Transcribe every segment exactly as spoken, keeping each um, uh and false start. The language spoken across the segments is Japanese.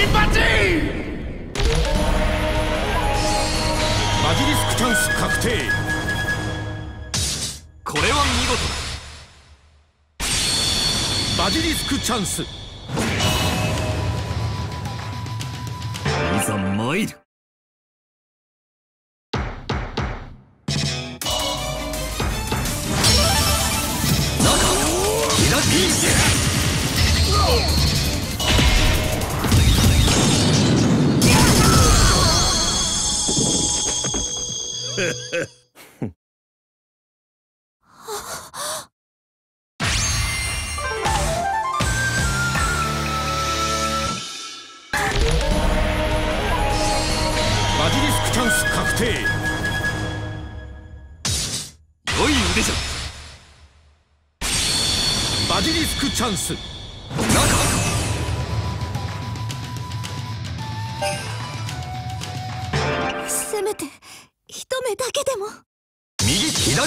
バチバジリスクチャンス確定。 これは見事だ。 バジリスクチャンス。いざ参る。 バジリスクチャンス確定。 良い腕じゃ。 バジリスクチャンス。 せめて一目だけでも。 右左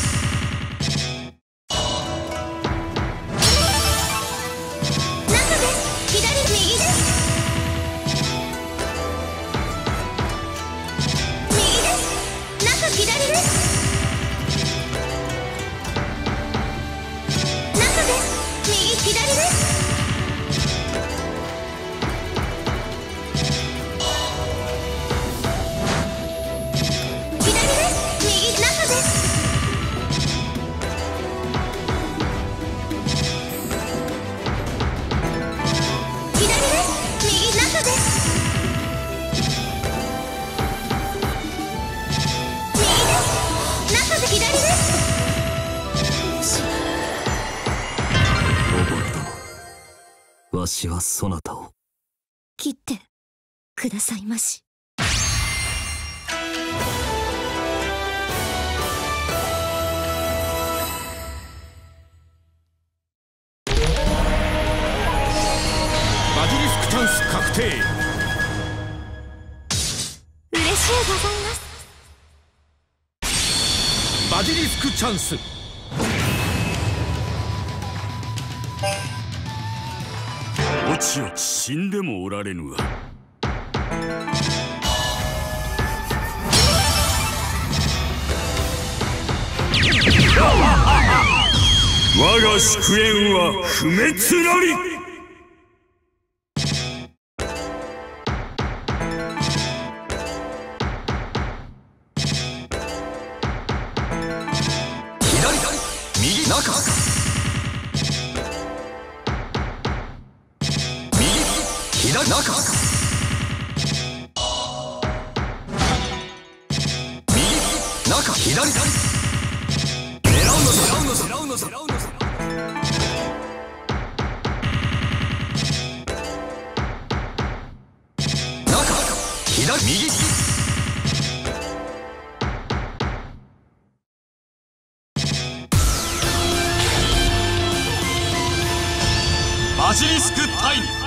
わしはそなたを切ってくださいまし。 バジリスクチャンス確定。 嬉しゅうございます。 バジリスクチャンス。 おちおち死んでもおられぬわ。我が祝宴は不滅なり。 右中左中右中左狙うのぞ狙うのぞ狙うのぞ狙うのぞ中左右バジリスクタイム。